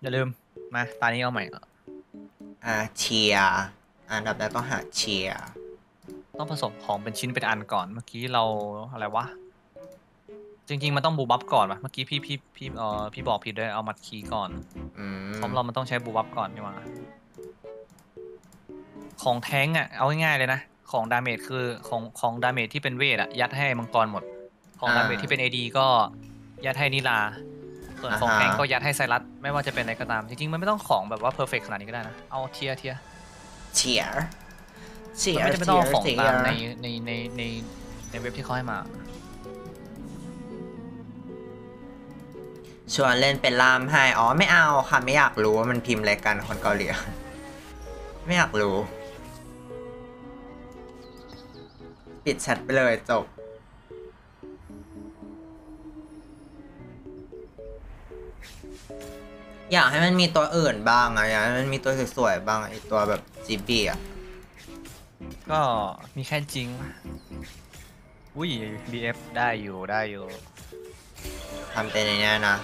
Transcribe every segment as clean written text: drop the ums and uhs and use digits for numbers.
อย่าลืมมาตอนนี้เอาใหม่เชียร์อันดับแรกต้องหาเชียร์ต้องผสมของเป็นชิ้นเป็นอันก่อนเมื่อกี้เราอะไรวะจริงๆมันต้องบูบับก่อนปะเมื่อกี้พี่บอกผิดด้วยเอามัดคีย์ก่อนอืคอมมเรามันต้องใช้บูบับก่อนนี่หว่าของแท้งอ่ะเอาง่ายๆเลยนะของดาเมจคือของดาเมจที่เป็นเวทอ่ะยัดให้มังกรหมดของดาเมจที่เป็นเอดีก็ยัดให้นิลาส่วนของแท้งก็ยัดให้ไซรัสไม่ว่าจะเป็นอะไรก็ตามจริงๆมันไม่ต้องของแบบว่าเพอร์เฟกขนาดนี้ก็ได้นะเอาเทียเชียร์เชียมันร์ไม่จำเป็นเชียร์ต้องเอาของตามเชียร์ในเว็บที่เขาให้มาชวนเล่นเป็นล่ามให้ไม่เอาค่ะไม่อยากรู้ว่ามันพิมพ์อะไรกันคนเกาหลีไม่อยากรู้ปิดแชทไปเลยจบอยากให้มันมีตัวอื่นบ้างอะอยากให้มันมีตัวสวยๆบ้างไอตัวแบบจีบีอะก็มีแค่จริงอุ้ย BF ได้อยู่ทำเป็นในนี้นะ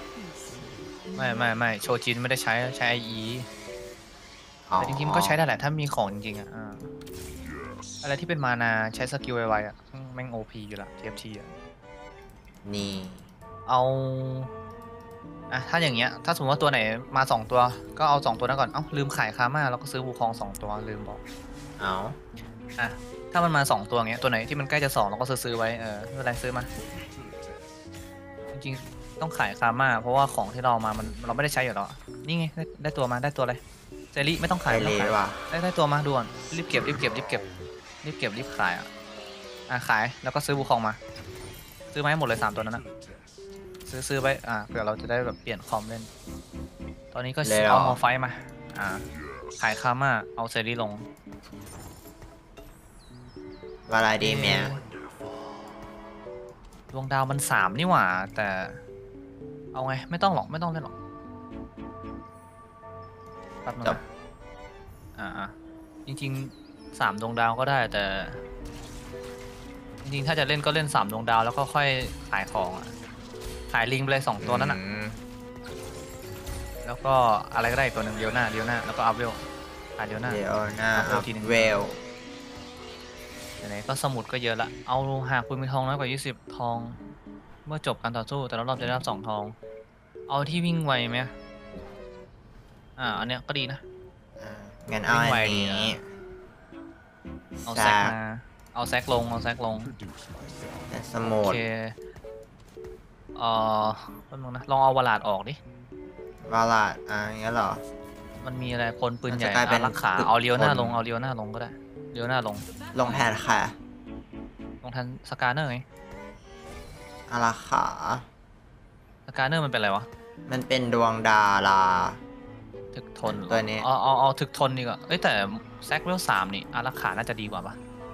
ไม่โชจินไม่ได้ใช้ IE แต่จริงๆมันก็ใช้ได้แหละถ้ามีของจริงๆอ่ะอะไรที่เป็นมานาใช้สกิลไวๆอ่ะแม่ง OP อยู่ละ TFT อ่ะนี่เอาถ้าอย่างเงี้ยถ้าสมมติว่าตัวไหนมา2ตัวก็เอา2ตัวนั้นก่อนลืมขายคาม่าแล้วก็ซื้อบูคอง2ตัวลืมบอกเอาถ้ามันมา2ตัวเงี้ยตัวไหนที่มันใกล้จะ2เราก็ซื้อไว้ไม่เป็นไรซื้อมาจริงๆต้องขายคาม่าเพราะว่าของที่เรามามันเราไม่ได้ใช้อยู่แล้วนี่ไงได้ตัวมาได้ตัวอะไรเจลลี่ไม่ต้องขายไม่ต้องขายได้ตัวมาด่วนรีบเก็บรีบขายขายแล้วก็ซื้อบูคองมาซื้อมาให้หมดเลย3ตัวนั้นนะซื้อไว้เผื่อเราจะได้แบบเปลี่ยนคอมเล่นตอนนี้ก็เอามอไฟมาขายคาม่าเอาเซรีลงวาลาดีเมียดวงดาวมัน3นี่หว่าแต่เอาไงไม่ต้องเล่นหรอกแป๊บนึงนะจริงๆ3ดวงดาวก็ได้แต่จริงๆถ้าจะเล่นก็เล่น3ดวงดาวแล้วก็ค่อยขายของขายลิงไปเลย2ตัวนั้นแล้วก็อะไรก็ได้ตัวหนึ่งเดียวหน้าแล้วก็อัพเวลขายเดียวหน้าอัพเวลไหนก็สมุดก็เยอะละเอาหากคุณมีทองน้อยกว่า20ทองเมื่อจบการต่อสู้แต่ละรอบจะได้รับ2ทองเอาที่วิ่งไวไหมอันเนี้ยก็ดีนะงั้นเอาอันนี้เอาแซกมาเอาแซกลงสมุดโอเคแป๊บนึงนะลองเอาวาลาดออกดิวาลาดอย่างเงี้ยเหรอมันมีอะไรคนปืนใหญ่รักขาเอาเลี้ยวหน้าลงก็ได้เลี้ยวหน้าลงแผนค่ะลงทันสกาเนอร์ไงอาราขาสกาเนอร์มันเป็นอะไรวะมันเป็นดวงดาราถึกทนตัวนี้เอาถึกทนดีกว่าแต่แซกเวล3นี่อารักขาน่าจะดีกว่าปะ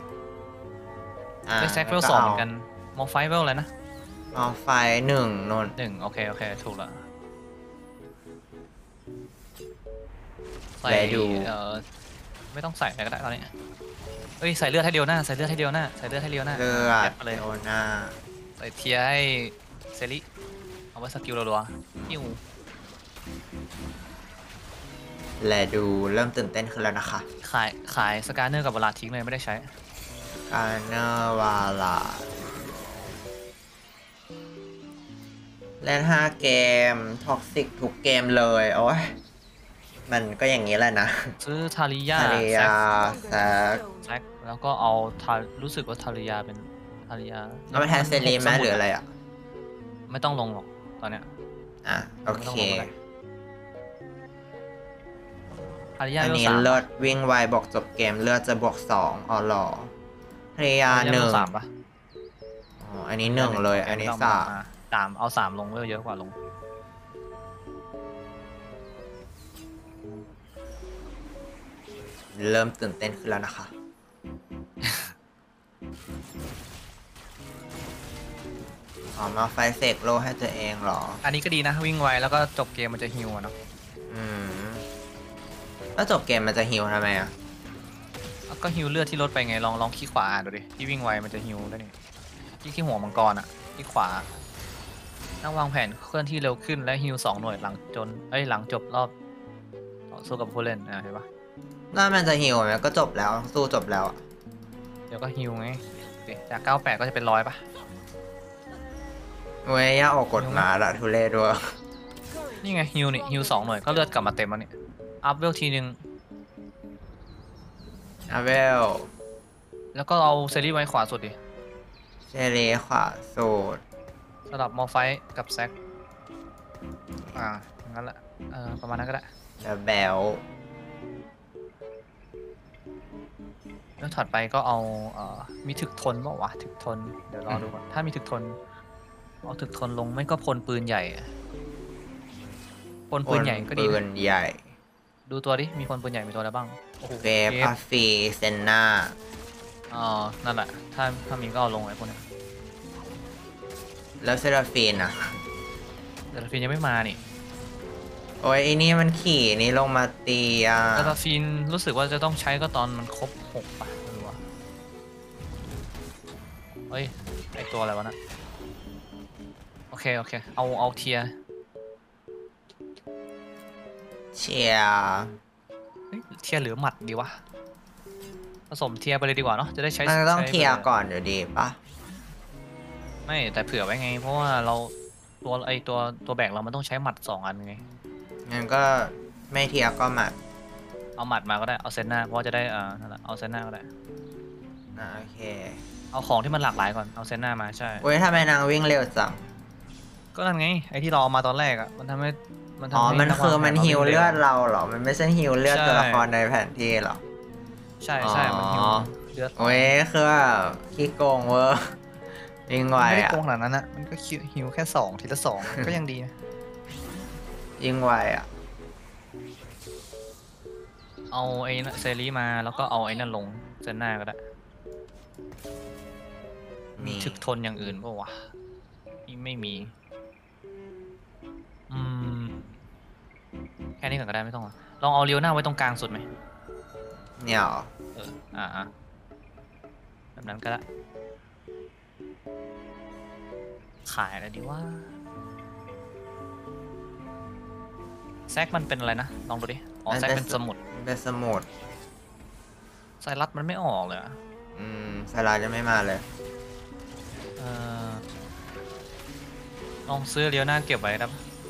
แซกเวล2เหมือนกันมอไฟเวลอะไรนะมอไฟ1นน 1โอเคถูกแล้วใส่ดูไม่ต้องใส่อะไรก็ได้ตอนนี้ใส่เลือดให้เดียวหน้าเลือดให้เดียวหน้าเลือดให้เดียวหน้าเลยโอน่าใส่เทียให้เซริเอาไว้สกิลรัวๆฮิวแลดูเริ่มตื่นเต้นขึ้นแล้วนะคะขายสกาเนอร์กับวลาทิ้งเลยไม่ได้ใช้กาเนอร์วาลาเล่น5เกมท็อกซิกทุกเกมเลยโอ้ยมันก็อย่างนี้แหละนะซื้อทาริยาแซกแล้วก็เอารู้สึกว่าทาริยาเป็นทาริยาเอาไปแทนเซรีไหมหรืออะไรไม่ต้องลงหรอกตอนเนี้ยโอเคทาริยาอันนี้เลือดวิ่งไวบอกจบเกมเลือดจะบวก2หรอทาริยา1 ปะอันนี้1เลยอันนี้ 3เอา3ลงเยอะกว่าลงเริ่มตื่นเต้นขึ้นแล้วนะคะมาไฟเสกโลให้ตัวเองเหรออันนี้ก็ดีนะวิ่งไวแล้วก็จบเกมมันจะฮิวเนาะแล้วจบเกมมันจะฮิวทำไมก็ฮิวเลือดที่ลดไปไงลองคลิกขวาดูดิที่วิ่งไวมันจะฮิวได้นี่คลิกที่หัวมังกรที่ขวานั่งวางแผนเคลื่อนที่เร็วขึ้นและฮิล2 หน่วยหลังหลังจบรอบต่อสู้กับผู้เล่นเห็นปะแล้วมันจะหิวไหมก็จบแล้วสู้จบแล้วอะเดี๋ยวก็ฮิลไงจาก98ก็จะเป็น100ปะเว้ยย่าออกกฎมาละทุเรศด้วยนี่ไงฮิล 2 หน่วยก็เลือดกลับมาเต็มแล้วเนี่ยอัพเวลทีนึงอาเวลแล้วก็เอาเซรีไว้ขวาสุดดิเชลีขวาสูตรสลับมอไฟท์กับแซกงั้นแหละประมาณนั้นก็ได้แล้วแบลแล้วถัดไปก็เอามีถึกทนเปล่าวะถึกทนเดี๋ยวรอดูก่อนถ้ามีถึกทนเอาถึกทนลงไม่ก็พลปืนใหญ่พลปืนใหญ่ก็ดีปืนใหญ่ดูตัวดิมีพลปืนใหญ่มีตัวอะไรบ้างโอ้โหเวฟพัฟฟีเซนนานั่นแหละถ้ามีก็เอาลงไอ้พวกนี้แล้วเซราฟีนอ่ะแต่ละฟินยังไม่มานี่โอ้ยไอ้นี่มันขี่นี่ลงมาตีอ่ะแต่ละฟินรู้สึกว่าจะต้องใช้ก็ตอนมันครบ6ป่ะไม่รู้อะเฮ้ยไอตัวอะไรวะนะโอเคเอาเทียเชียร์เทียหรือหมัดดีวะผสมเทียไปเลยดีกว่าเนาะจะได้ใช้มันต้องใช้เทียร์ก่อนอยู่ดีปะไม่แต่เผื่อไว้ไง เพราะว่าเราตัวแบกเรามันต้องใช้หมัด2 อันไงงั้นก็ไม่เทียร์ก็หมัดเอาหมัดมาก็ได้เอาเซนหน้าเพราะว่าจะได้นั่นแหละเอาเซนหน้าก็ได้โอเคเอาของที่มันหลากหลายก่อนเอาเซนหน้ามาใช่โอ้ยทำไมนางวิ่งเร็วจังก็นั่นไงไอที่เราเอามาตอนแรกอ่ะมันทำให้มันอ๋อทำให้มันนักคือวางแผมันราฮิววิ่งเลือดร็วเราเหรอ มันไม่ใช่ฮิวเลือดใช่ตัวละครในแผนที่เหรอใช่มันฮิวเลือดโอ้ยคือแบบขี้โกงเวอร์วิ่งไวไม่ได้อ่ะโกงขนาดนั้นนะมันก็ฮิวแค่2ทีละ2ก็ยังดีนะวิ่งไวอ่ะเอาไอ้เซรีมาแล้วก็เอาไอ้นั่นลงเซนหน้าก็ได้มีนี่ถึกทนอย่างอื่นป่าวะไม่มีแค่นี้ก่อนก็ได้ไม่ต้องหรอลองเอาเลียวหน้าไว้ตรงกลางสุดไหมเนี่ยเหรอแบบนั้นก็ได้ขายอะไรดีว่าแซกมันเป็นอะไรนะลองดูดิแซกเป็นสมุดมันเป็นสมุดไซรัสมันไม่ออกเลยอะสลายจะไม่มาเลยลองซื้อเลียวหน้าเก็บไว้ครับ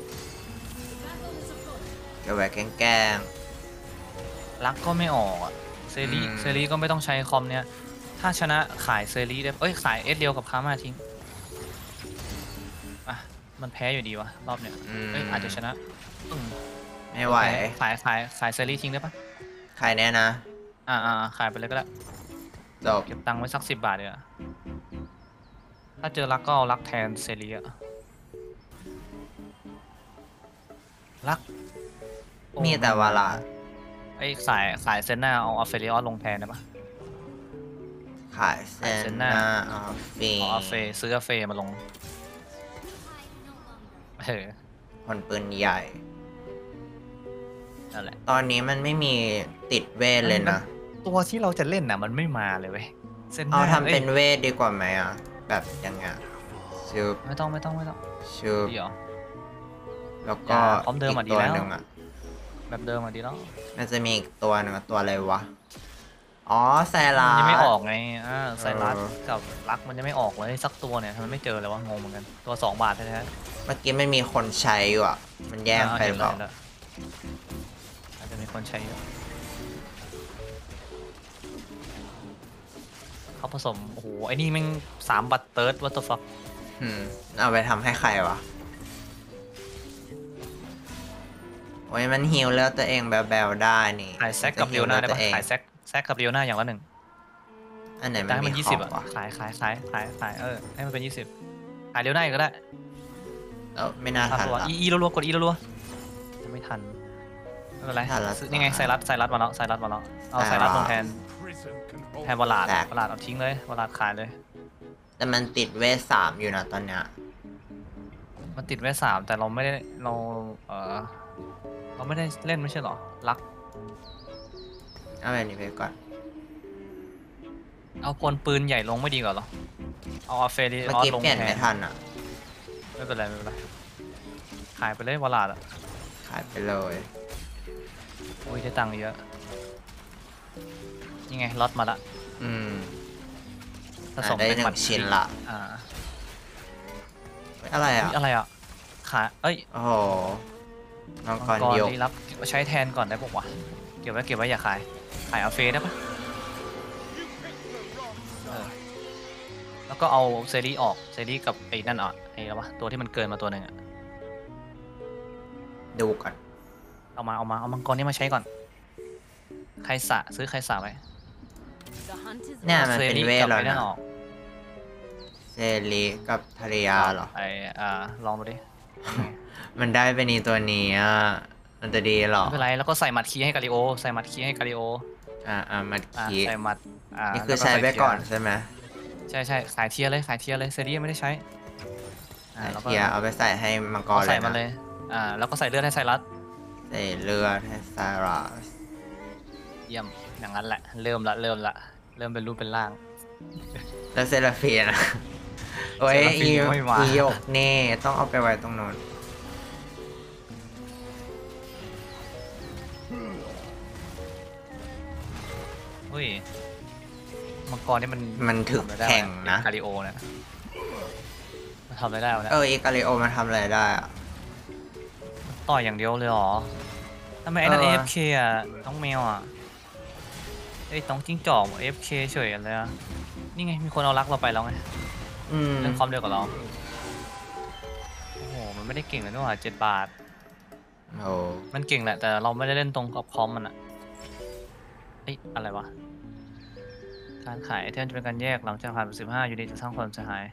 เดี๋ยวไว้แกล้งรักก็ไม่ออกอะเซรีก็ไม่ต้องใช้คอมเนี่ยถ้าชนะขายเซรีได้ขายเอสเดียวกับคามาทิ้งมันแพ้อยู่ดีวะรอบเนี้ยอาจจะชนะไม่ไหวขายเซรีทิ้งได้ปะใครแน่นะขายไปเลยก็ได้จบเก็บตังค์ไว้สัก10 บาทเดียวถ้าเจอรักก็เอารักแทนเซรีอะรักมีแต่วาลาขายเซนหน้าเอาอัฟเฟริออสลงแทนได้ปะขายเซนนาออฟฟีเอาอัฟเฟซื้ออัฟเฟมาลงคนปืนใหญ่นั่นแหละตอนนี้มันไม่มีติดเวทเลยนะตัวที่เราจะเล่นน่ะมันไม่มาเลยเว้ยเซนหเอาน้าทำเป็นเวทดีกว่าไหมอ่ะ แบบยังไงชุบไม่ต้องชุบเดี๋ยวแล้วก็พร้อมเดิมอีอ่ะกดีตัวแล้วหนึ่งอ่ะแบบเดิมอ่ะดีแล้วมันจะมีอีกตัวหนึ่งอะตัวอะไรวะ อ๋อไซรัมันสยังไม่ออกไงไซรัสเออกับรักมันยังไม่ออกเลยสักตัวเนี่ยทำไมไม่เจอเลยวะงงเหมือนกันตัว2 บาทแท้เมื่อกี้ไม่มีคนใช้อยู่อ่ะ มันๆแย่งไปหรือเปล่าห็นแล้วอาจจะมีคนใช้เยอะเขาผสมโอ้โหไอ้นี่แม่ง3 บัตเติร์ดวัตถุฟักเอาไปทำให้ใครวะ โอ้ยมันฮิวเลือดตัวเองแบลๆได้นี่ขายแซกกับเรียวหน้าได้ปะจะฮิวเลือดตัวเองขายแซกกับเรียวหน้าอย่างละ 1 อันไหนแต่มันให้มีมันข 20 องอ่ะวะขายให้มันเป็น20ขายเรียวหน้าอีกก็ได้ไม่น่าทันรัวละอีรัวๆกดอีรัวๆไม่ทันไม่เป็นไรทันละนี่ไงไซรัสมาแล้วเอาไซรัสลงแทนวอลลาดเอาทิ้งเลยวอลลาดขายเลยแต่มันติดเวท3อยู่นะตอนเนี้ยมันติดไว้3แต่เราไม่ได้เราไม่ได้เล่นไม่ใช่เหรอรักเอาแบบนี้ไปก่อนเอาพลปืนใหญ่ลงไม่ดีกว่าเหรอเอาเฟรีเมื่อออสกี้ลงเปลี่ยนแทไม่นทันอ่ะไม่ไม่เป็นไรไม่เป็นไรขายไปเลยวอลลาดอ่ะขายไปเลยโอ้ยได้ตังค์เยอะนี่ไงล็อตมาละอืมผสมได้เป็นหนึ่หมัดงชิ้นละอ่าอะไรอ่ะอะไรอ่ะขาเอ้ยโอ้โหมังกมัรงกรยกที่รับใช้แทนก่อนได้ปะวะเก็บไว้อย่าขายเอาเฟสได้ปะเออแล้วก็เอาเซรีออกเซรีกับไอ้นั่นอ่ะไอ้อะไรวะตัวที่มันเกินมาตัวหนึ่งอ่ะดูก่อนเอามังกรนี่มาใช้ก่อนใครสะซื้อใครสะไว้เนี่ยมันเป็นเวทกับแล้วไอ้นั่นะนออกเซรีกับทาริยาเหรอไอ้ลองดูดิมันได้เป็นอีตัวนี้อ่ะมันจะดีเหรอไม่เป็นไรแล้วก็ใส่หมัดคีย์ให้กาลิโอใส่หมัดคีย์ให้กาลิโอมันอ่ะคีใส่หมัดนี่คือแล้วใช้ไปเทียร์ก่อนใช่ไหมใช่ขายเทียร์เลยเซรีไม่ได้ใช้แล้วก็เทียร์เอาไปใส่ให้มังกรใส่มานะเลยแล้วก็ใส่เลือดให้ไซรัสใส่เลือดให้ซาร่าเยี่ยมอย่างนั้นแหละเริ่มละเริ่มเป็นรูปเป็นร่างแล้วเซราฟีนอะโอ้ยเซราฟีนยังไม่มาอีหยกนี่ต้องเอาไปไว้ตรงโน้นเฮ้ยมังกรนี่มันมันถึกทำอะไรได้แข่งนะกาลิโอเนี่ยมันทำอะไรได้วะเนี่ยอีกาลิโอมันทำอะไรได้อะต่อยอย่างเดียวเลยเหรอทำไมไอ้นั่นเออ AFK อ่ะน้องแมวอ่ะไอ้ต้องจิ้งจอก AFK เฉยเลยอ่ะนี่ไงมีคนเอารักเราไปแล้วไงอืมเล่นคอมเดียวกับเราโอ้โหมันไม่ได้เก่งเลยนี่หว่า7 บาทโอ้มันเก่งแหละแต่เราไม่ได้เล่นตรงกับคอมมันอ่ะเอ้ยอะไรวะการขายไอเทมจะเป็นการแยกหลังจากผ่านไป15ยูนิตจะสร้างความเสียหาย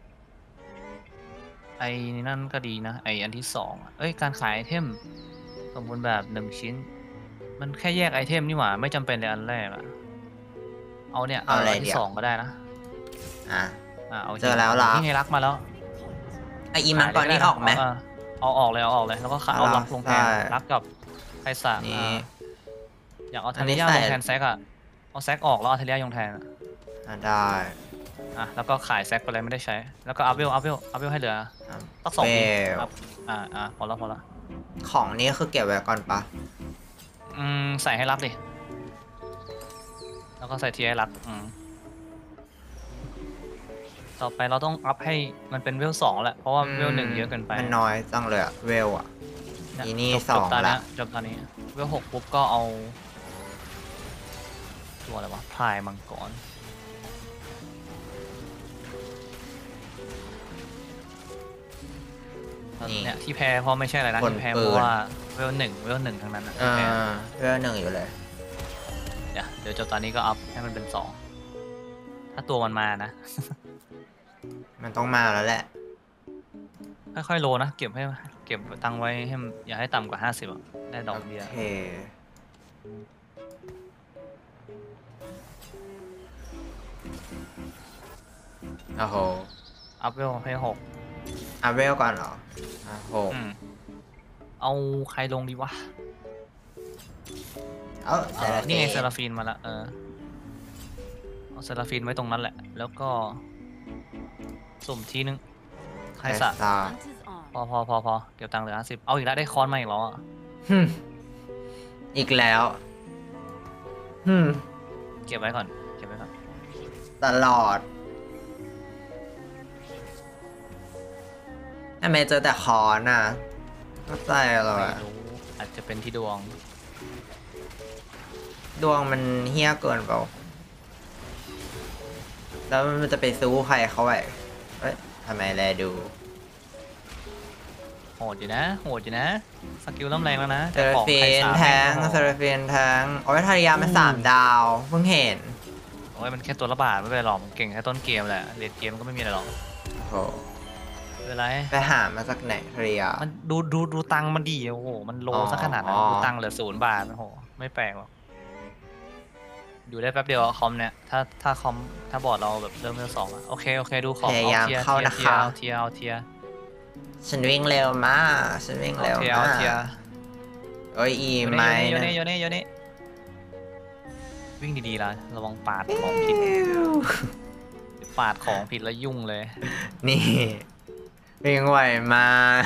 ไอ้นี่นั่นก็ดีนะไออันที่2อะเอ้ยการขายไอเทมสมบูรณ์แบบ1 ชิ้น มันแค่แยกไอเทมนี่หว่าไม่จำเป็นเลยอันแรกอะเอาเนี่ยเอาอะไรอันเดี๋ที่ยว 2ก็ได้นะอ่ะเอาเจอแล้วเหรอนี่ไงรักมาแล้วอีมังกรนี่ออกไหมเอาออกเลยแล้วก็เอารักลงแทนใช่รักกับไคสะนี่อยากเอาอัเทนเลีนี้ยใส่ลงแทนแซกอะเอาแซกออกแล้วเอาเทเลียลงแทนอะได้แล้วก็ขายแซกไปเลยไม่ได้ใช้ แล้วก็อัพเวลให้เหลือสัก2 ทีเวลครับพอแล้วของนี้คือเก็บไว้ก่อนปะใส่ให้รักดิแล้วก็ใส่ทีให้รักต่อไปเราต้องอัพให้มันเป็นเวล2แหละเพราะว่าเวล1เยอะเกินไปมันน้อยจังเลยอะเวลอะเยอีนี่จบสองตอนละนี้จบตอนนี้เวล6ปุ๊บก็เอาตัวอะไรวะพลายมังกรเนี่ยที่แพ้เพราะไม่ใช่อะไรนะที่แพ้เพราะว่าเวล1ทั้งนั้นนะที่แพ้เวล1อยู่เลยเดี๋ยวจบตอนนี้ก็อัพให้มันเป็น2ถ้าตัวมันมานะมันต้องมาแล้วแหละค่อยๆโลนะเก็บตังค์ไว้ให้มันอย่าให้ต่ำกว่า50อ่ะได้ดอกเบี้ยโอเคโอ้โหอัพเวลให้6 อัพเวลก่อนเหรอโหเอาใครลงดีวะ นี่ไงเซราฟีนมาละเอาเซราฟีนไว้ตรงนั้นแหละ แล้วก็สุ่มทีนึงใครสะพอเก็บตังค์เหลือ50เอาอีกแล้วได้คอนมาอีกแล้วอ่ะอีกแล้วเก็บไว้ก่อนตลอดทำไมเจอแต่คอนน่ะเข้าใจเหรอไม่รู้อาจจะเป็นที่ดวงดวงมันเฮี้ยเกินเปล่าแล้วมันจะไปสู้ใครเขาไปทำไมแลดูโหดอยู่นะสกิลเริ่มแรงแล้วนะเซราฟีนแทงเซราฟีนแทงโอ้ยทาริยามัน3 ดาวเพิ่งเห็นโอ้ยมันแค่ตัวละบาทไม่เป็นไรหรอกมันเก่งแค่ต้นเกมแหละเลดเกมก็ไม่มีอะไรหรอกโอ้ไม่เป็นไรไปหามาจากไหนทาริยามันดูตังค์มันดีโอ้โหมันโลซะขนาดนั้นดูตังค์เหลือ0 บาทโอ้โหไม่แปลกหรอกอยู่ได้แป๊บเดียวคอมเนี่ยถ้าบอร์ดเราแบบเริ่มเวล2โอเคดูของพยายามเข้านะคะเอาเทียฉันวิ่งเร็วมากฉันวิ่งเร็วมากเทียโอ้ยอีโยไม่เน่นะโยเน่วิ่งดีๆล่ะระวังปาดของผิดปาดของผิดแล้วยุ่งเลยนี่เพลงไหวมา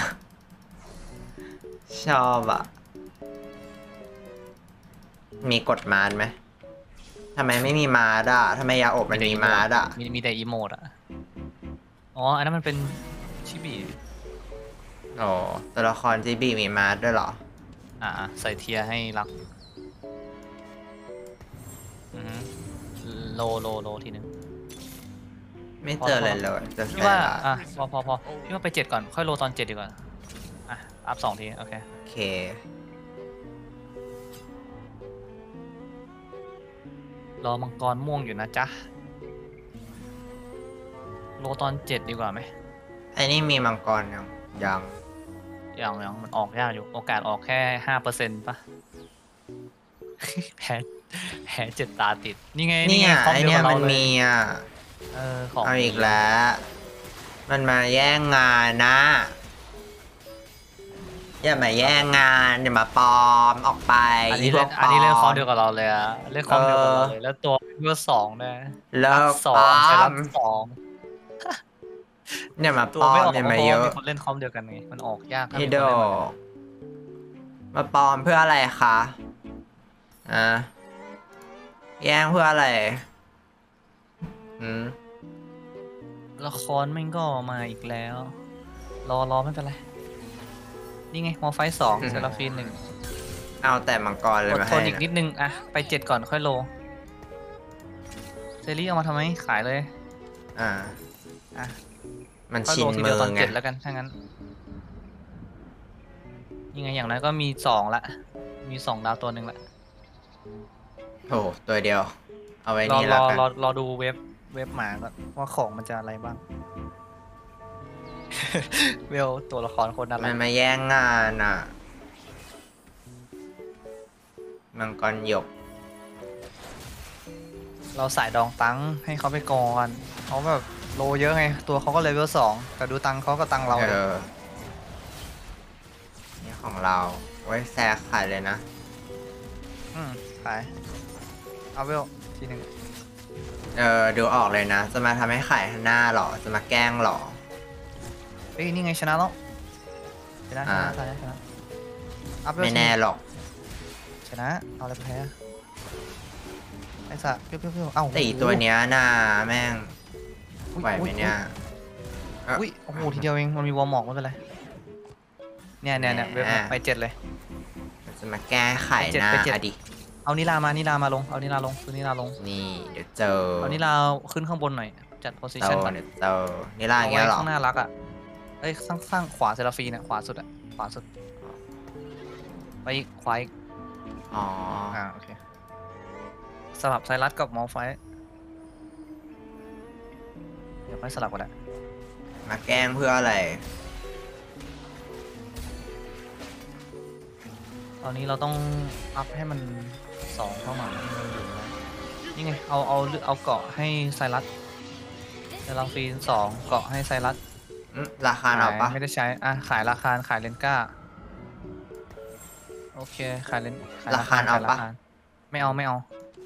ชอบอ่ะ มีกดมาร์ไหมทำไมไม่มีมาร์อ่ะทำไมยาอบมันมีมาร์อ่ะมีแต่อีโมดอ่ะอ๋ออันนั้นมันเป็นชิบิโอ้ตัวละครจีบีมีมาร์ด้วยเหรอใส่เทียร์ให้รักอือฮึโลทีนึงไม่เจออะไรเลยเจอพี่แค่ว่าละพอพี่ว่าไป7ก่อนค่อยโลตอน7ดีกว่าอัพ2 ทีโอเคโอเครอมังกรม่วงอยู่นะจ๊ะโลตอน7ดีกว่าไหมไอ้นี่มีมังกรยังอย่างมันออกยากอยู่โอกาสออกแค่5%ป่ะ แพ้7 ตาติดนี่ไงนี่ไงอ่ะคอมไอเดียวเนี่ยกับเรามันเลยมีอ่ะของเอาอีกแล้ว มันมาแย่งงานนะอย่ามาแย่งงานอย่ามาปลอมออกไปอันนี้พวเล่กนปลอมเล่นคอมเดียวกับเราเลยอะเล่นคอมเดียวกับเราเลยแล้วตัวเบอร์2ด้วยเลิกสอปลงอใช้รัมบ2 อย่ามาตัปวลอไม่มออกอย่าเพมาราะเยว่าอะมีคนเล่นคอมเดียวกันไงมันออกยากถ้าไอมีคโดนเล่นเหมือนกันมาปลอมเพื่ออะไรคะแย่งเพื่ออะไรอืมละครมันก็มาอีกแล้ว รอไม่เป็นไรนี่ไงมอไฟ2เซราฟีน1 เอาแต่มังกรเลยอดมาทให้นอีกนิดนึงไป7ก่อนค่อยโลเซรีเอามาทำไมขายเลยอ่าอ่ะมันค่อยชิโลนทีมืเดียวอตอนไง 7แล้วกันถ้างั้นยังไงอย่างนั้นก็มี2ละมี2 ดาวตัวหนึ่งละโอ้ตัวเดียว เอาไว้รอนี่แล้วกันรอดูเว็บหมาก่อนว่าของมันจะอะไรบ้าง เวลตัวละครคนนั้นมันมาแย่งงานอ่ะ มังกรหยกเราสายดองตังค์ให้เขาไปก่อนเขาแบบโลเยอะไง ตัวเขาก็เลเวล2แต่ดูตังค์เขาก็ตังค์เรานี่ของเราไว้แซกขายเลยนะขายเอาเวลทีหนึ่งดูออกเลยนะ จะมาทำให้ขายหน้าหรอ จะมาแกล้งหรอเอ้ยนี่ไงชนะแล้วชนะอัพเวลไม่แน่หรอกชนะเอาอะไรไปแพ้ไอ้สัตว์เพี้ยวเอ้าแต่อีตัวเนี้ยน่าแม่งไหวไหมเนี่ยอุ้ยโอ้โหทีเดียวเองมันมีวอร์มอกไม่เป็นไรเนี่ยเว็บไป7เลยจะมาแก้ไขหน้าไปเจ็ดอดิเอานิลามาลงเอานิลาลงซื้อนิลาลงนี่เดี๋ยวเจอเอานิลาขึ้นข้างบนหน่อยจัดโพสิเจชันอก่อนเดี๋ยวเจอนี่ล่าอย่างเอาเงี้ไว้ยหรอข้างหน้ารักอ่ะเอ้ยสร้างขวาเซราฟีนะขวาสุดอ่ะขวาสุดไปอีกขวาอีกอ๋อโอเคสลับไซรัสกับมอลไฟเดี๋ยวค่อยสลับกันแหละมาแกล้งเพื่ออะไรตอนนี้เราต้องอัพให้มัน2เข้ามาให้มันอยู่นะนี่ไงเอาเกาะให้ไซรัสเซราฟีน2เกาะให้ไซรัสราคาเอาปะไม่ได้ใช้ขายราคาขายเลนก้าโอเคขายเลนขายราคาเอาปะไม่เอา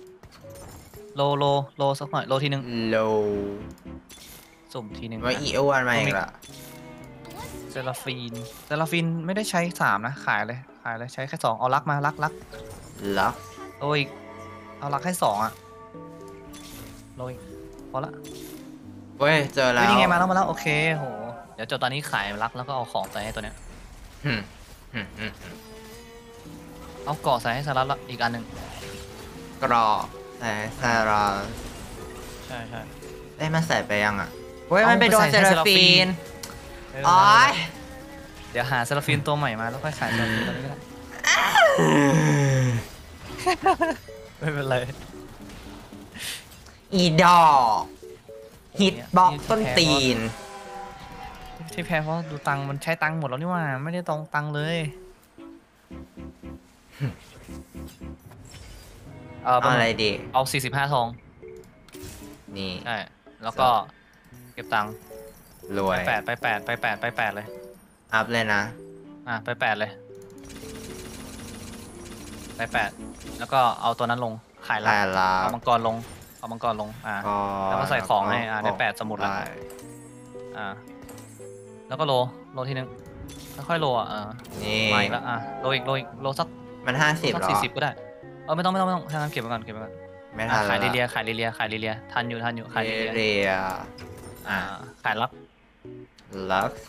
โลสักหน่อยโลทีนึงโลสุ่มทีนึงว่าอีอ้วนมาอีกละเซราฟีนไม่ได้ใช้3นะขายเลยใช้แค่2เอาลักมาลักล็อกโลอีกเอาลักให้2อ่ะโลอีกพอละเว้ยเจอแล้วนี่ไงมาแล้วโอเคโหเดี๋ยวจบตอนนี้ขายลักแล้วก็เอาของใส่ให้ตัวเนี้ยหึเอาเกาะใส่ให้ไซรัสละอีกอันหนึ่งกรอบแต่ซาราใช่ได้มาใส่ไปยังอ่ะเว้ยเอามันไปโดนไปเซใส่ราเซราฟีฟีนนอ๋อยเดี๋ยวหาเซราฟีนตัวใหม่มาแล้วค่อยขายเซราฟีนตัวนี้ก็ได้ ไม่เป็นไรอีดอกฮิตบ็อกต้นตีนที่แพ้เพราะดูตังค์มันใช้ตังค์หมดแล้วนี่หว่าไม่ได้ตรงตังค์เลยเอาอะไรดีเอา45 ทองนี่ใช่แล้วก็เก็บตังค์รวยไปแปดเลยอัพเลยนะไป8เลยไป8แล้วก็เอาตัวนั้นลงขายละแต่ละเอามังกรลงแล้วก็ใส่ของให้ได้8สมุดละได้อ่าแล้วก็โลทีนึงค่อยๆโลอ่ะนี่มาอีกแล้วโลอีกโลสักมัน50หรอ 40ก็ได้ไม่ต้องให้งั้นเก็บไว้ก่อนไม่ทันขายละเรียขายเรียทันอยู่ขายเรียเรียขายลักลัก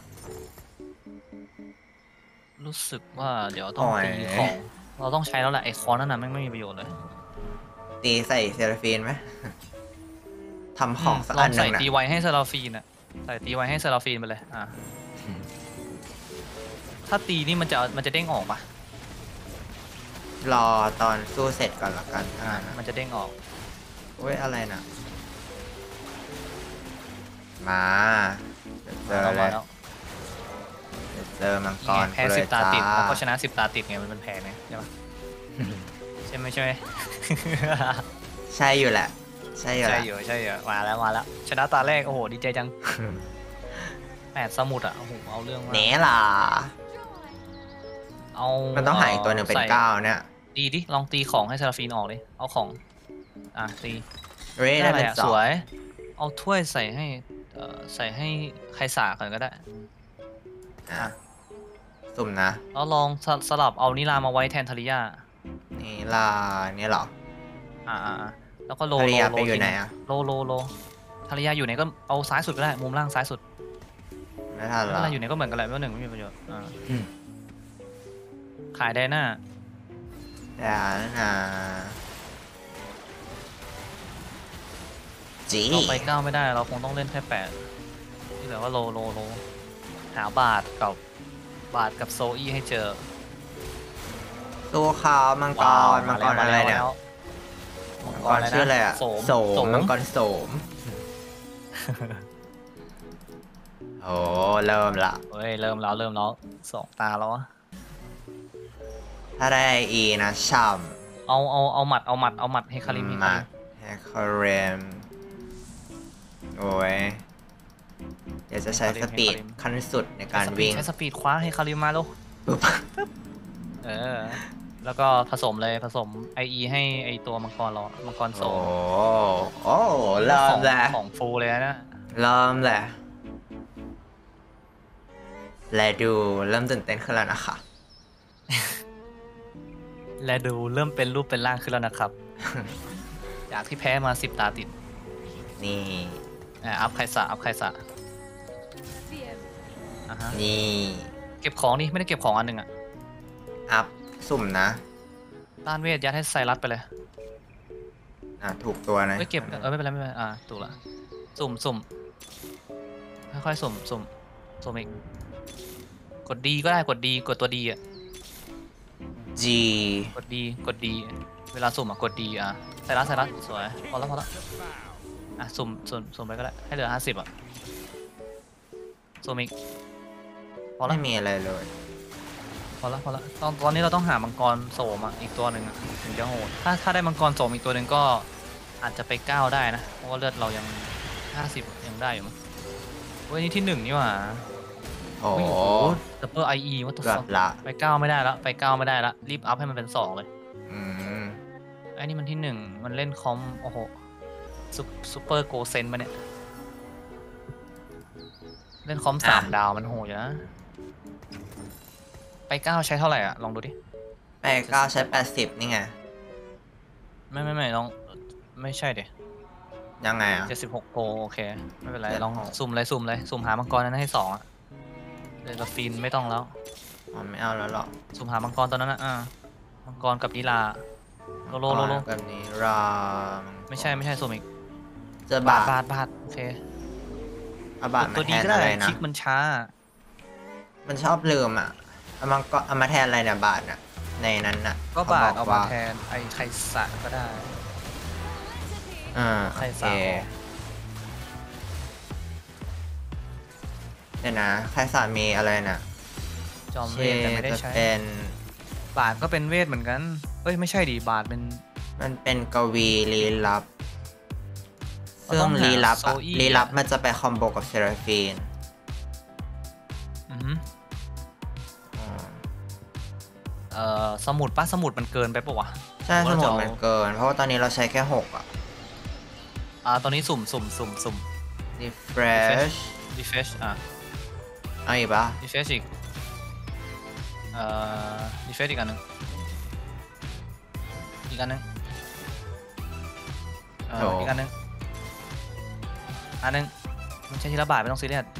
รู้สึกว่าเดี๋ยวต้องโอ้ยตีของเราต้องใช้แล้วแหละไอคอนนั่นน่ะไม่มีประโยชน์เลยตีใส่เซราฟีนไหม ทำของสักลออังนหใส่นึ่งนะตีไวให้เซราฟีนอ่ะใส่ตีไวให้เซราฟีนไปเลยถ้าตีนี่มันจะเด้งออกปะรอตอนสู้เสร็จก่อนละกันมันจะเด้งออกโอ้ยอะไรนะ มาเดี๋ยวเจอเลยแล้วเดี๋ยวเจอมังกรแพ้เลย 10 ตาติดจ้าเพราะชนะ10 ตาติดไงมันเป็นแพ้ไงใช่ปะใช่ไหมใช่อยู่แหละ ใช่อยู่แหใช่ละอยู่มาแล้วชนะตาแรกโอ้โหดีใจจัง8 สมุดอ่ะโอ้โหเอาเรื่องมาเน่ล่ะเอามันต้องหาอีกตัวหนึ่งเป็นใส่ 9เนี่ยตีดิลองตีของให้เซราฟีนออกดิเอาของตีเร่ได้อะไรเป็นอะสสองวย เอาถ้วยใส่ให้ใส่ให้ใครสาก่อนก็ได้อ่ะสุ่มนะแล้วลองสลับเอานิลามาไว้แทนทาริยานี่ล่ะนี่เหรอแล้วก็โลภรรโลยาโลไปอยู่ทีไหนนึงอ่ะโลทาริยาอยู่ไหนก็เอาซ้ายสุดก็ได้มุมล่างซ้ายสุดไม่ทันเวละลาอยู่ไหนก็เหมือนกันแหละไม่ว่าหนึ่งไม่มีประโยชน์อืมขายได้หน้าเดี๋ยวนะจีเราไป9ไม่ได้เราคงต้องเล่นแค่8ที่เหลือว่าโลหาบาทกับโซอี้ให้เจอตัวขาวมังกรมังกรอะไรเนี่ย มังกรชื่ออะไรอ่ะโสมมังกรโสม โอ้เริ่มละเฮ้ยเริ่มแล้ว2 ตาแล้วอะถ้าได้อีนะช่เอาหมัดให้คาริมำมาแฮคคาเรมโอ้ยเดี๋ยวจะใช้สปีดขั้นสุดในการวิ่งใช้สปีดคว้าให้คาริมมาลูกปึ๊บแล้วก็ผสมไอให้ไอตัวมังกรเรามังกรโซโอ้เริ่มแหละของฟูเลยนะเริ่มแหละและดูเริ่มตื่นเต้นขึ้นแล้วนะคะและดูเริ่มเป็นรูปเป็นร่างขึ้นแล้วนะครับ จากที่แพ้มา10 ตาติดนี่อัพไคสะฮะนี่เก็บของนี่ไม่ได้เก็บของอันหนึ่งอะอัพสุ่มนะต้านเวทยัดให้ไซรัสไปเลยถูกตัวนะไม่เก็บไม่เป็นไรถูกละสุ่มค่อยๆสุ่มอีกกดดีก็ได้กดตัวดีอะ G กดดีเวลาสุ่มกดดีไซรัสสวยพอแล้วสุ่มไปก็ได้ให้เหลือ50อะสุ่มอีกพอแล้วไม่มีอะไรเลยพอแล้วตอนนี้เราต้องหามังกรโสมอีกตัวหนึ่งถึงจะโหดถ้าได้มังกรโสมอีกตัวหนึ่งก็อาจจะไป9ได้นะเพราะว่าเลือดเรายัง50ยังได้อยู่มั้งเว้ยนี่ที่1นี่หว่าโอ้ดับเบิลไอว่าตัวเกือบละไป9ไม่ได้ละรีบอัพให้มันเป็น2เลยอืมไอ้นี่มันที่1มันเล่นคอมโอ้โหซูเปอร์โกเซนมาเนี่ยเล่นคอม3 ดาวมันโหดอยู่นะไป9ใช้เท่าไหร่ลองดูดิ 89ใช้ 80 นี่ไงไม่ลองไม่ใช่เดี๋ยยังไงอ่ะ 76โปรโอเคไม่เป็นไร 76 ลองสุ่มหามังกรนั้นให้2เดี๋ยวฟินไม่ต้องแล้วอ๋อไม่เอาแล้วหรอกสุ่มหามังกรตอนนั้นมังกรกับนิลาโลแบบนี้รามไม่ใช่สุ่มอีกเจอบาทบาทโอเคเอาบาทมาตัวแทดีนก็อะได้ไรนะคลิกมันช้ามันชอบลืมอ่ะเอามาแทนอะไรเนี่ยบาทน่ะในนั้นน่ะก็บาทขเอาบมาว่แทนไอ้ไคสะก็ได้โอใครเคสาวเดี๋ยวนะใครสามีอะไรน่ะจอมเวทแต่ไม่ได้จะใช้เป็นบาทก็เป็นเวทเหมือนกันเอ้ยไม่ใช่ดิบาทเป็นมันเป็นกวีลี้ลับเราซึ่ต้อง งหาลี้ลับโซอะอี้ลี้ลับอะมันจะไปคอมโบกับเซราฟีนอือหืออ๋อสมุดมันเกินไปปะวะใช่ผมสว่ามุดเราจะมันเกิน เพราะว่าตอนนี้เราใช้แค่ 6 อ่ะตอนนี้สุ่ม refresh refresh เอาอีกปะรีเฟรชอีกรีเฟรชอีกอันหนึ่งอีกอันหนึ่งอีกอันหนึ่งอันหนึ่งมันใช้ทีละบาทไม่ต้องซีเรียส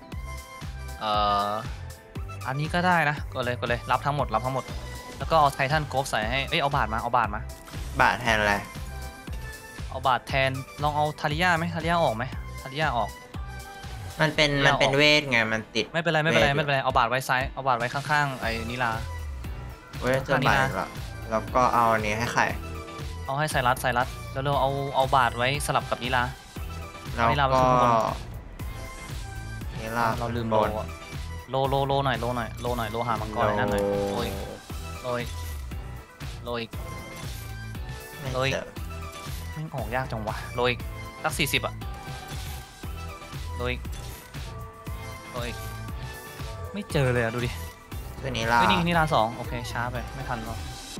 อันนี้ก็ได้นะก็เลยรับทั้งหมดแล้วก็เอาไททันโกฟใส่ให้เอาบาทมาบาทแทนอะไรเอาบาทแทนลองเอาทาริยาไหมทาริยาออกไหมทาริยาออกมันเป็นเวทไงมันติดไม่เป็นไรเอาบาทไว้ซ้ายเอาบาทไว้ข้างๆไอ้นิลาเวทเจอบาทละแล้วก็เอาอันนี้ให้ใครเอาให้ไซรัสแล้วเราเอาบาทไว้สลับกับนิลาแล้วนิลาก็ขึ้นข้างบนนิลาเราลืมบโลนอะโลหน่อยโลหามังกรในนั้นหน่อยโลอีกไม่โรยเจอแม่งออกยากจังวะโลอีกสัก40อะโลอีกไม่เจอเลยอะดูดิคือนิลานี่นิลา2โอเคช้าไปไม่ทันหรอก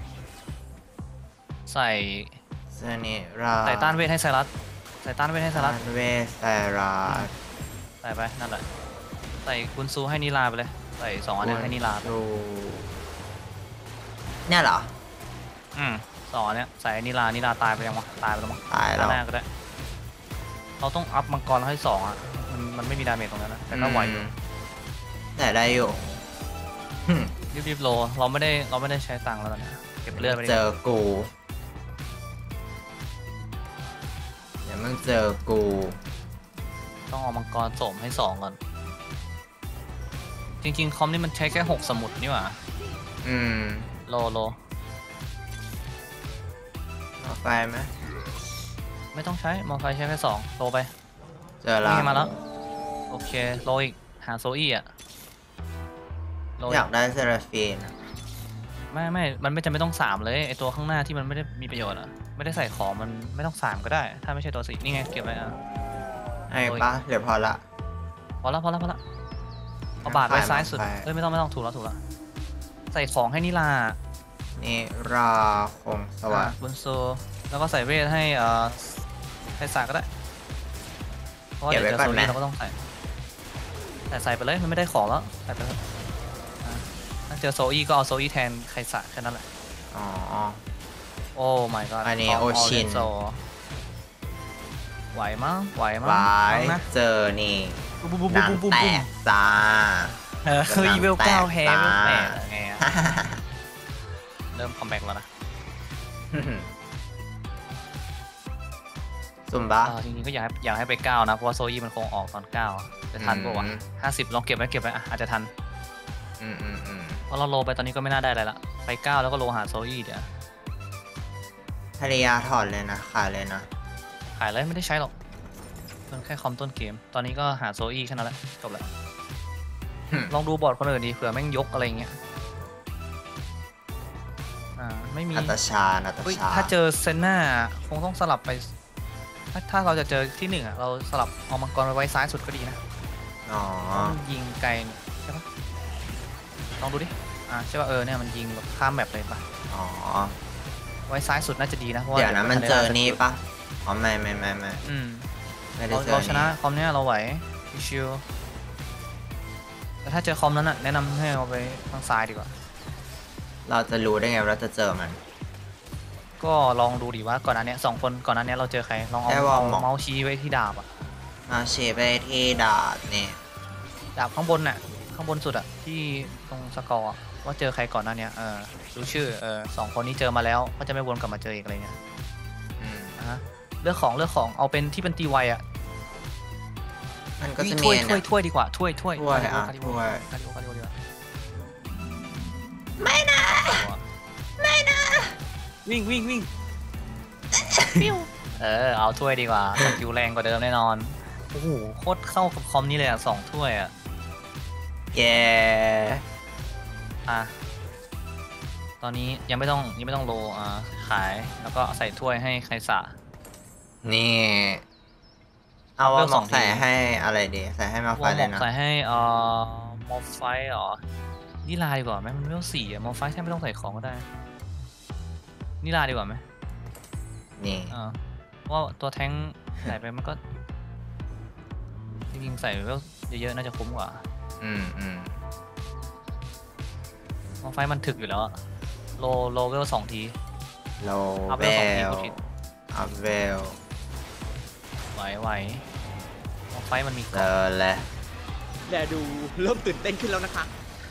ใส่เสื้อนิลาใส่ต้านเวทให้ไซรัสต้านเวทไซรัสใส่ไปนั่นแหละใส่กุนซูให้นิลาไปเลยใส่2อันนี้ให้นิลาไปดูเนี่ยเหรอ 2อันเนี้ยใส่นิลาตายไปยังวะตายไปแล้วมั้งตายแล้วหน้าก็ได้เราต้องอัพมังกรให้2อะมันไม่มีดาเมจตรงนั้นนะแต่ก็ไหวอยู่แต่ได้อยู่รีบโลเราไม่ได้ใช้ตังค์แล้วนะเก็บเลือดไปดิเจอกูเดี๋ยวมึงเจอกูต้องเอามังกรโสมให้2ก่อนจริงๆคอมนี่มันใช้แค่6สมุดนี่หว่า โลเอาไฟไหมไม่ต้องใช้มอไฟใช้แค่2โลไปเจอแล้วนี่มาแล้วโอเคโลอีกหาโซอี้อะโลอยากได้เซราฟีนไม่มันไม่จำเป็นต้อง3เลยไอตัวข้างหน้าที่มันไม่ได้มีประโยชน์อะไม่ได้ใส่ของมันไม่ต้อง3ก็ได้ ถ้าไม่ใช่ตัว4นี่ไงเก็บไว้อะไอ้ปะเดี๋ยวพอละพอละเอาบาทไว้ซ้ายสุดไม่ต้องถูกแล้วใส่ของให้นิลานี่ราคงสวัสดิ์บุนโซแล้วก็ใส่เวทให้ไคซาก็ได้เพราะว่าเดี๋ยวเจอโซอี้เราก็ต้องใส่แต่ใส่ไปเลยมันไม่ได้ของแล้วใส่ไปเลยถ้าเจอโซอี้ก็เอาโซอี้แทนไคซาแค่นั้นแหละอ๋อโอ้ my god อันนี้โอชินไหวมั้งไว้นะเจอนี่บุ้มน้ำแตกจ้าเฮ้ยเวลเก้าแพ้น้ำแตกเวลแปดไงอะเริ่มคัมแบ็กแล้วนะสุ่มปะจริงๆก็อยากให้ไป9นะเพราะว่าโซอี้มันคงออกตอน9จะทันปะวะ50ลองเก็บไว้อ่ะอาจจะทันเพราะเราโลไปตอนนี้ก็ไม่น่าได้อะไรละไป9แล้วก็โลหาโซอี้เดี๋ยวภรรยาถอดเลยนะขายเลยนะขายเลยไม่ได้ใช้หรอกมันแค่คอมต้นเกมตอนนี้ก็หาโซอี้แค่นั้นแหละจบแล้วลองดูบอร์ดคนอื่นดีเผื่อแม่งยกอะไรเงี้ยไม่มีนาตาชาถ้าเจอเซนน่าคงต้องสลับไปถ้าเราจะเจอที่1อ่ะเราสลับเอามังกรไปไว้ซ้ายสุดก็ดีนะอ๋อยิงไกลใช่ปะลองดูดิใช่ปะเนี่ยมันยิงแบบข้ามแมปเลยปะอ๋อไว้ซ้ายสุดน่าจะดีนะเพราะว่าเดี๋ยวนะมันเจอนี่ปะอ๋อไม่ไม่ได้เจอเราชนะคอมเนี้ยเราไหวชิวแต่ถ้าเจอคอมนั้นอ่ะแนะนำให้เอาไปทางซ้ายดีกว่าเราจะรู้ได้ไงว่าเราจะเจอมันก็ลองดูดิว่าก่อนอันเนี้ย2คนก่อนอันเนี้ยเราเจอใครลองเอาเมาส์ชี้ไว้ที่ดาบอ่ะมาเชไปที่ดาบนี่ดาบข้างบนน่ะข้างบนสุดอ่ะที่ตรงสกอร์ว่าเจอใครก่อนหน้าเนี้ยดูชื่อ2คนนี้เจอมาแล้วก็จะไม่วนกลับมาเจออีกอะไรเงี้ยเลือกของเอาเป็นที่เป็นตีไวอ่ะมันก็จะถ้มีวยดีกว่าถ้วยถ้วยคาริโอดีกว่าไม่นะวิ่งปิ้วเอาถ้วยดีกว่าสกิลแรงกว่าเดิมแน่นอนโอ้โหโคตรเข้ากับคอมนี้เลยอ่ะ2ถ้วยอ่ะเย้ตอนนี้ยังไม่ต้องโลขายแล้วก็ใส่ถ้วยให้ไคซานี่ เอาว่าหมอกใส่ให้อะไรดีใส่ให้มาไฟเลยนะใส่ให้มอฟไฟเหรอนิลาดีกว่าไหมมันไม่ต้อง4มอฟไฟแทบไม่ต้องใส่ของก็ได้นิลาดีกว่าไหมนี่ว่าตัวแท้งใส่ไปมันก็จริงๆใส่เวลเยอะๆน่าจะคุ้มกว่าอืมมอไฟมันถึกอยู่แล้วอะโลเวล2 ทีโลอัพเวเวล2 ทีลก็ผิดอัพเวลไหวมอไฟมันมีเจเกาะอแล้วแลดูเริ่มตื่นเต้นขึ้นแล้วนะคะ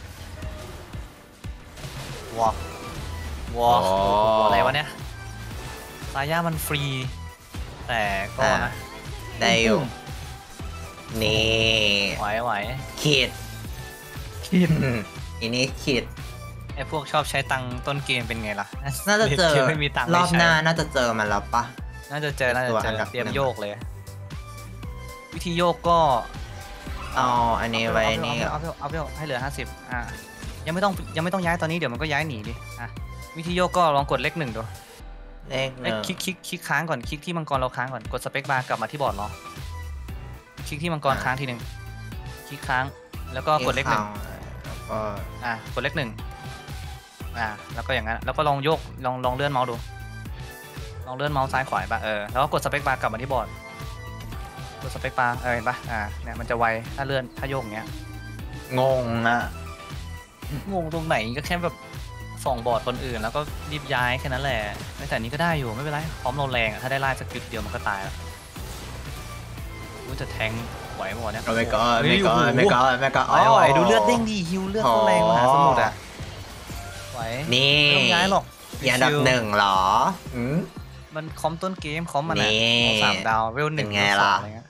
วออะไรวะเนี่ยซาย่ามันฟรี แต่ก็นะได้อยู่นี่ไหวขีดคิดอันนี้ขีดไอพวกชอบใช้ตังค์ต้นเกมเป็นไงล่ะน่าจะเจอกมไม่มีตังค์รอบหน้าใช้น่าจะเจอมันแล้วปะน่าจะเจอตัวอันดับเตรียมหนึ่งโยกเลย วิธีโยกก็เอาอันนี้ไว้นี่เอาไปให้เหลือ50ยังไม่ต้องย้ายตอนนี้เดี๋ยวมันก็ย้ายหนีดิวิธีโยกก็ลองกดเลข 1ดูเลขหนึ่งคลิกค้างก่อนคลิกที่มังกรเราค้างก่อนกดสเปคบาร์กลับมาที่บอร์ดเราคลิกที่มังกรค้างทีหนึ่งคลิกค้างแล้วก็กดเลข 1 แล้วก็กดเลข 1แล้วก็อย่างนั้นแล้วก็ลองโยกลองเลื่อนเมาส์ดูลองเลื่อนเมาส์ซ้ายขวาปะแล้วก็กดสเปคบาร์กลับมาที่บอร์ดกดสเปคบาร์เห็นปะเนี่ยมันจะไวถ้าเลื่อนถ้าโยกอย่างเงี้ยงงอ่ะงงตรงไหนก็แค่แบบส่องบอร์ดคนอื่นแล้วก็รีบย้ายแค่นั้นแหละแต่นี้ก็ได้อยู่ไม่เป็นไรพร้อมเราแรงถ้าได้ไล่สักจุดเดียวมันก็ตายแล้วรู้จะแทงไหวหมดเนี่ยไม่ก็ไหวดูเลือดเด้งดีฮิวเลือดเขาแรงมหาสมุทรไหวนี่ไม่ต้องย้ายหรอกอันดับหนึ่งเหรอมันคอมต้นเกมคอมมัน3 ดาวเวล 1 เป็นไงเวลล่ะ 2อะไรเงี้ย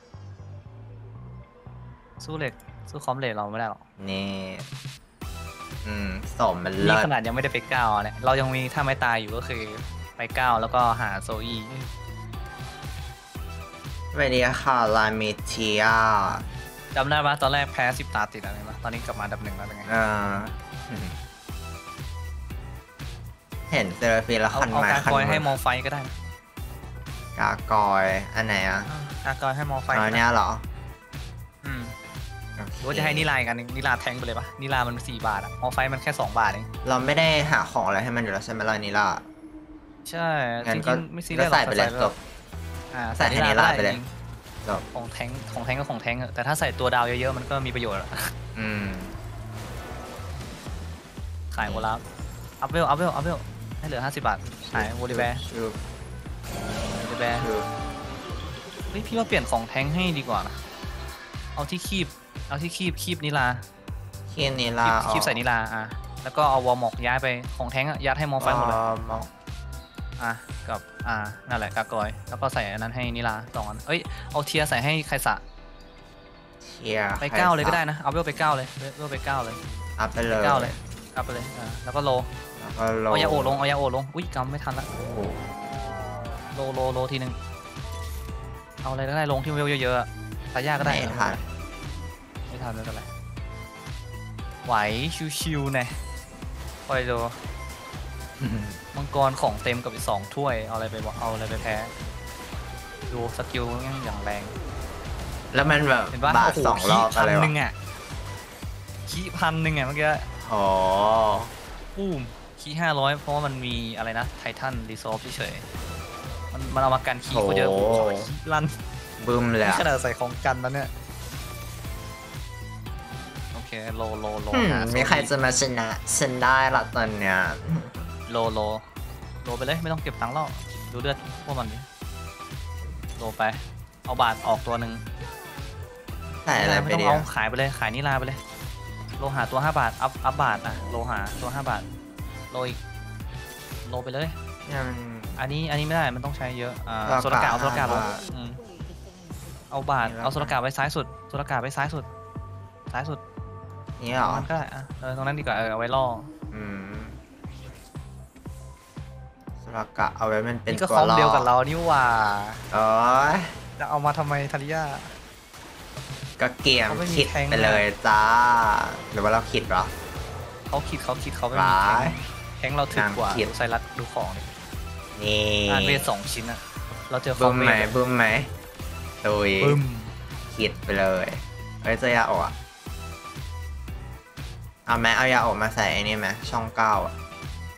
สู้คอมเลทเราไม่ได้หรอกนี่สมมันนี่เลิศขนาดยังไม่ได้ไป9เนี่ยเรายังมีถ้าไม่ตายอยู่ก็คือไป9แล้วก็หาโซอีสวัสดีค่ะลามิเทียจำได้ปะตอนแรกแพ้10 ตาติดอะไรปะตอนนี้กลับมาอันดับ 1แล้วเป็นไงเห็นเซราฟีแล้วเอาคันไม้การคันกอยให้มมือไฟก็ได้นะกากอยอันไหนอ่ะการกอยให้มอไฟเอาเนี้ยเหรออืมโอเคหรือว่าจะให้นิลากันนิลาแทงไปเลยปะนิลามัน4 บาทอะมอไฟมันแค่2 บาทเองเราไม่ได้หาของอะไรให้มันอยู่แล้วใช่ไหมล่ะนี่ล่ะใช่จงั้นริก็งๆไม่ซีเรียสหรใส่อกไปเลยจบ ใส่ใส่ให้นินิลาลาได้ไปเลยจริงจบของแทงก็ของแทงแต่ถ้าใส่ตัวดาวเยอะๆมันก็มีประโยชน์อะอืมขายโอลาฟอัพเวลให้เหลือ50 บาทขายโวลิแบร์ชูโวลิแบร์เฮ้ยพี่ว่าเปลี่ยนของแทงให้ดีกว่านะเอาที่คีบนิลาคีบนิลาคีบใส่นิลาแล้วก็เอาวอลมอกย้ายไปของแทงยัดให้มอไฟหมดเลยกับนั่นแหละกากอยแล้วก็ใส่อันนั้นให้นิลา2 อันเอาเทียใส่ให้ไคสะเทียไป9เลยก็ได้นะเอาเวลไป9เลยเวลไป9เลยอัพไปเลย 9เลยอัพไปเลยแล้วก็โลแล้วก็โลเอายาโอลงอุ้ยกำไม่ทันละโอ้โหโลทีนึงเอาอะไรก็ได้ลงที่เวลเยอะๆสายยาก็ได้ไม่ทันไม่ทันไม่เป็นไรไหวชิวๆนะคอยดูมังกรของเต็มกับอีก2 ถ้วยเอาอะไรไปแพ้ดูสกิลอย่างแรงแล้วมันแบบเห็นปะบาทโอ้โห 2 รอบพัอะไรนวะหนึ่งคี1,000เมื่อกี้อ๋อปุ้มคี500เพราะว่ามันมีอะไรนะไททันรีโซฟเฉยๆมันเอามากันคีเขาเยอะคีลั่นบึ้มเลยนี่อะขนาดใส่ของกันแล้วเนี่ยโอเคโลมีใครจะมาชนะฉันได้ละตอนเนี้ยโลไปเลยไม่ต้องเก็บตังค์แล้วดูเลือดพวกมันดิโลไปเอาบาทออกตัวหนึ่งใส่อะไรไปไม่ต้องดีเอาอะขายไปเลยขายนิลาไปเลยโลหาตัว5 บาทอัพบาทโลหาตัว5 บาทโลอีกโลไปเลยเนี่ยมันอันนี้ไม่ได้มันต้องใช้เยอะโซลกาเอาโซลกาลงเอาบาทเอาโซลกาไว้ซ้ายสุดโซลกาไว้ซ้ายสุดนี่เหรอมันก็ได้ตรงนั้นดีกว่าเอาไว้ล่อสลักกะเอาไว้มันเป็นนี่ก็ตัวคอมล่อเดียวกับเรานี่หว่าโอ้ยจะเอามาทำไมทาริยาก็เกมเขาไม่มีคิดแทงไปเลยจ้า หรือว่าเราคิดเหรอเขาคิดเขาไม่มีร้ายแทงเราถึกกว่านางคิดดูไซรัสดูของดินี่เวท2 ชิ้นอะเราเจอบึ้มไหมเวทบึ้มไหมตุยบึ้มคิดไปเลยเอ้ยเจะยาโอะเอาไหมเอายาโอะมาใส่ไอ้นี่ไหมช่อง9อ่ะ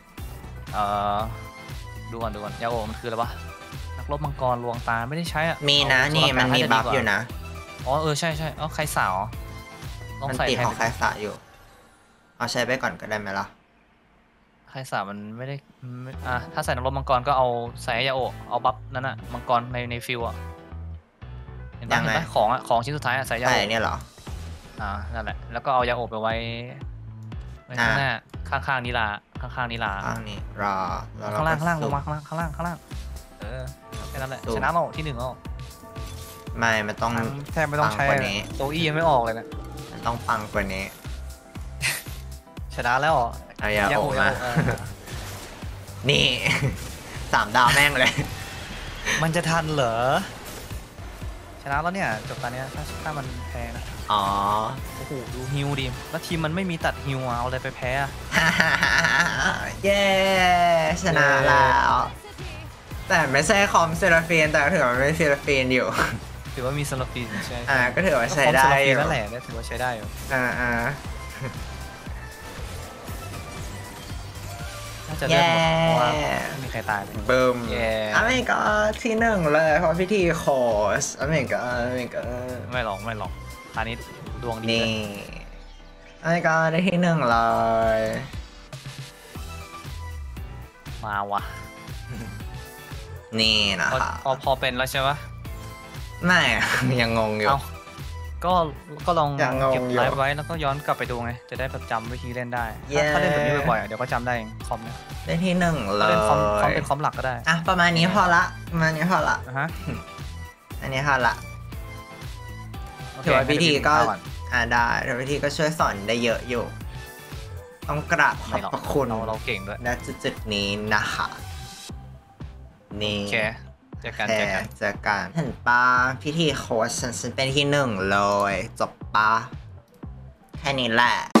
ดูก่อนยาโอมันคืออะไรวะนักรบมังกรลวงตาไม่ได้ใช้อะมีนะเอานี่โซลาร์มันมีให้จะบัดีฟกว่าอยู่นะใช่ใครสาวลองมันใส่ติดแทขนองไคสะอยู่ เอาใช้ไปก่อนก็ได้ไหมล่ะใครสามันไม่ได้ไม่ถ้าใส่นักรบมังกรก็เอาใส่ยาโอะเอาบัฟนั่นอะมังกรในฟิลอะเห็นยัปะงเห็ไงนปะของอะของชิ้นสุดท้ายอะใส่ยาใส่โอะเนี่ยเหรอนั่นแหละแล้วก็เอายาโอะไปไว้ข้างหน้าข้างๆนิลาข้างๆนิลาข้างนี้รอแล้วเรข้างล่างข้างล่างลก็งมาข้างล่างแค่นั้นแหละสู้ชนะแล้วที่หนึ่งแล้วไม่มันต้องแทบไม่ต้องใช้ปังกว่านี้โซอี้ยังไม่ออกเลยนะมันต้องปังกว่านี้ชนะแล้วเหรอเอายาโอะยามาโอะนี่ 3 ดาวแม่งเลยมันจะทันเหรอชนะแล้วเนี่ยจบตอนเนี้ยถ้ามันแพ้นะอ๋อโอ้โหดูฮิวดิแล้วทีมมันไม่มีตัดฮิวอะเอาอะไรไปแพ้อะเย้ชนะแล้ว แต่ไม่ใช่คอมเซราฟีนแต่ก็ถือว่าไม่เซราฟีนอยู่ถือว่ามีสลับปีนใช่ก็ถือว่าใช้ได้ก็คอมสลับอปีนยู่นั่นแหละเนี่ยถือว่าใช้ได้อยู่อ่าน่าจะเลือกเย้หมดเพราะว่าไม่มีใครตายเลยบึมเย้อเมริกาที่ 1 เลยเพราะพิธีโคสอเมริกาไม่หรอกคราวนี้ดวงดีนี่เลยอเมริกาได้ที่ 1 เลยมาวะนี่นะพอคะพอเป็นแล้วใช่ปะไม่ ยังงงอยู่เอาก็ลองยังงงเก็บอยู่ไลฟ์ไว้แล้วก็ย้อนกลับไปดูไงจะได้แบบจำวิธีเล่นได้เย้ถ้าเล่นแบบนี้บ่อยๆอะเดี๋ยวก็จำได้เองคอมเนี่ยได้ที่ 1 เลถ้าเล่นคอมยเป็นคอมหลักก็ได้อ่ะประมาณนี้พอละประมาณนี้พอละนะฮะอันนี้พอละโอเคถือว่าพิธีก็ให้ไปดูข้าวอนได้ถือว่าพิธีก็ช่วยสอนได้เยอะอยู่ ต้องกราบขอไม่บหรอกพระคุณเราเก่งด้วยณจุดๆนี้นะคะนี่โอเคเจอกันแค่เจอกันเจอกันเห็นปะพิธีโค้ชฉันเป็นที่ 1 เลย จบปะแค่นี้แหละ